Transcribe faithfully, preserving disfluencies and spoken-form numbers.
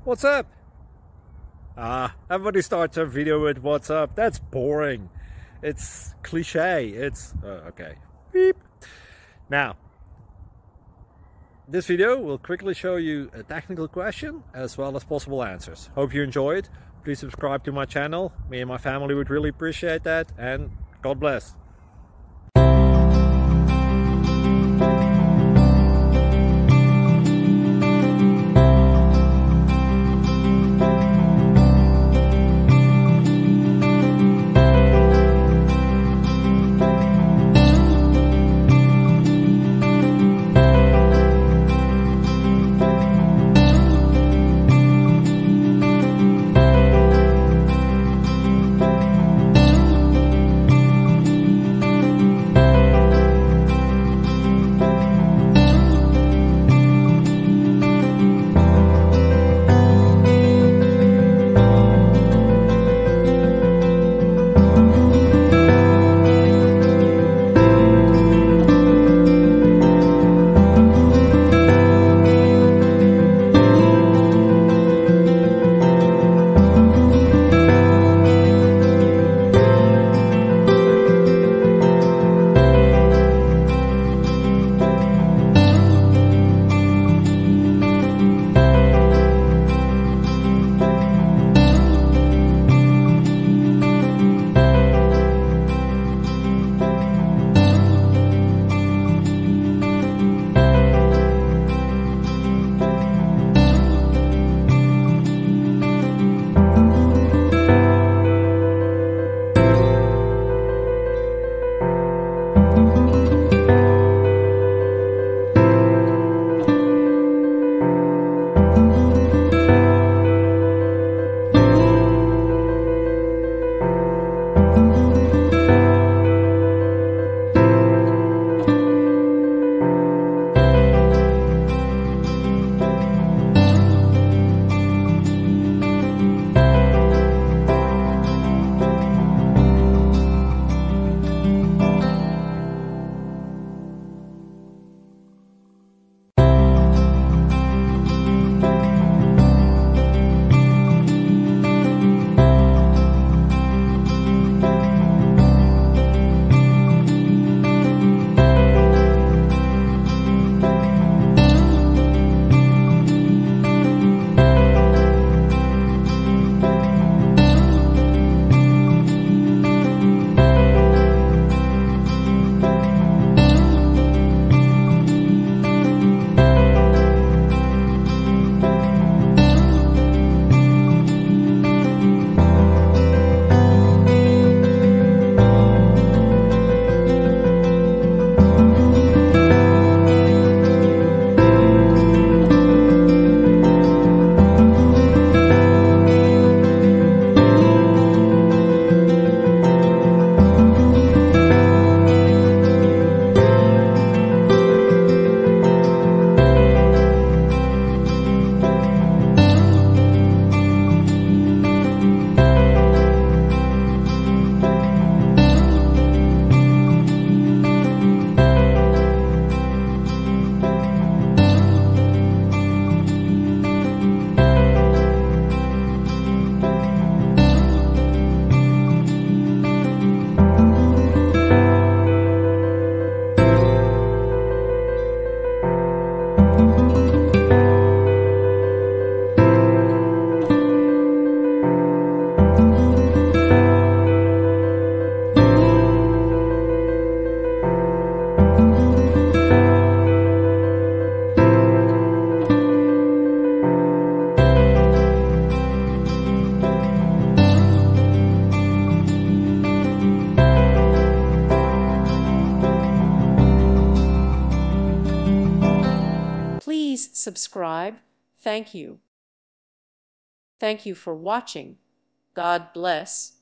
What's up? Ah, everybody starts a video with what's up. That's boring. It's cliche. It's uh, okay. Beep. Now, this video will quickly show you a technical question as well as possible answers. Hope you enjoyed. Please subscribe to my channel. Me and my family would really appreciate that, and God bless. Please subscribe. Thank you. Thank you for watching. God bless.